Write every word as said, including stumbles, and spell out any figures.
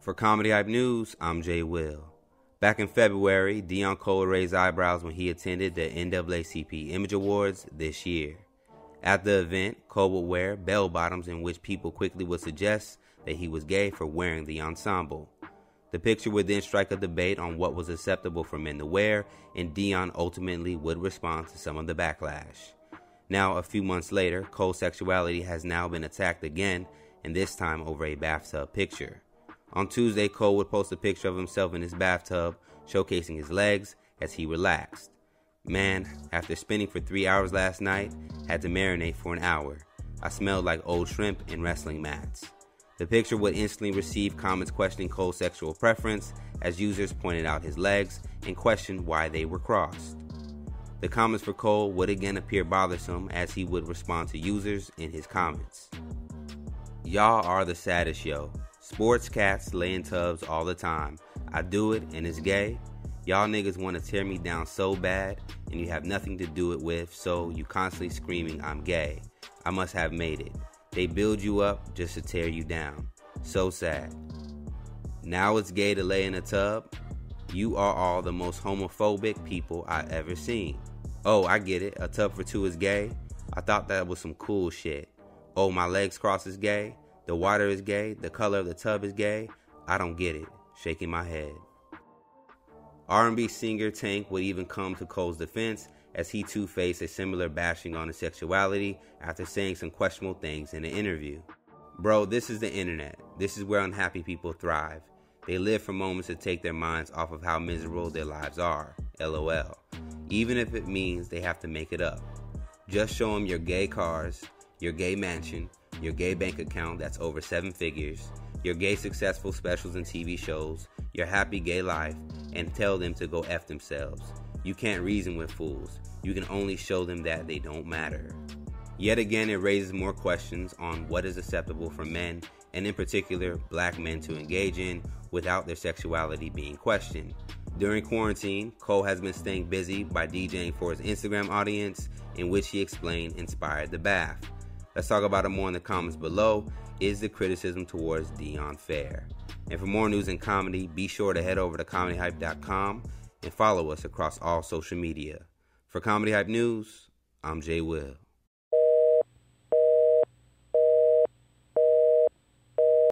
For Comedy Hype News, I'm Jay Will. Back in February, Deon Cole raised eyebrows when he attended the N double A C P Image Awards this year. At the event, Cole would wear bell-bottoms in which people quickly would suggest that he was gay for wearing the ensemble. The picture would then strike a debate on what was acceptable for men to wear, and Deon ultimately would respond to some of the backlash. Now, a few months later, Cole's sexuality has now been attacked again, and this time over a bathtub picture. On Tuesday, Cole would post a picture of himself in his bathtub, showcasing his legs as he relaxed. Man, after spinning for three hours last night, had to marinate for an hour. I smelled like old shrimp in wrestling mats. The picture would instantly receive comments questioning Cole's sexual preference, as users pointed out his legs and questioned why they were crossed. The comments for Cole would again appear bothersome as he would respond to users in his comments. Y'all are the saddest, yo. Sports cats lay in tubs all the time. I do it and it's gay. Y'all niggas want to tear me down so bad and you have nothing to do it with, so you constantly screaming I'm gay. I must have made it. They build you up just to tear you down. So sad. Now it's gay to lay in a tub? You are all the most homophobic people I've ever seen. Oh, I get it. A tub for two is gay? I thought that was some cool shit. Oh, my legs cross is gay? The water is gay? The color of the tub is gay? I don't get it. Shaking my head. R and B singer Tank would even come to Cole's defense as he too faced a similar bashing on his sexuality after saying some questionable things in an interview. Bro, this is the internet. This is where unhappy people thrive. They live for moments to take their minds off of how miserable their lives are. LOL. Even if it means they have to make it up. Just show them your gay cars, your gay mansion, your gay bank account that's over seven figures, your gay successful specials and T V shows, your happy gay life, and tell them to go F themselves. You can't reason with fools. You can only show them that they don't matter. Yet again, it raises more questions on what is acceptable for men, and in particular, black men to engage in without their sexuality being questioned. During quarantine, Cole has been staying busy by DJing for his Instagram audience, in which he explained inspired the bath. Let's talk about it more in the comments below. Is the criticism towards Deon fair? And for more news and comedy, be sure to head over to comedy hype dot com and follow us across all social media. For Comedy Hype News, I'm Jay Will.